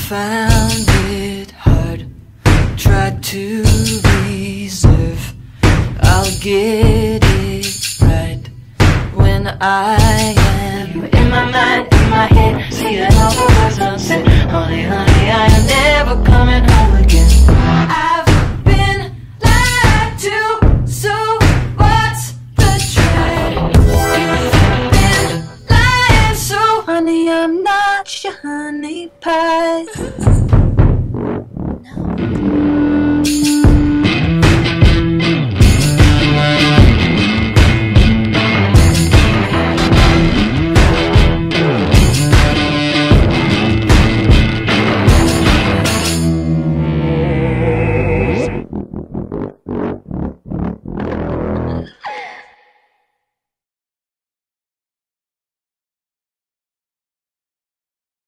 found it hard, tried to reserve. I'll get it right when I am in my mind, in my head, seeing all the words unsaid. Honey, honey, I am never coming home again. I've been lied to, so what's the dread? You've been lying, so honey, I'm not your honey pie.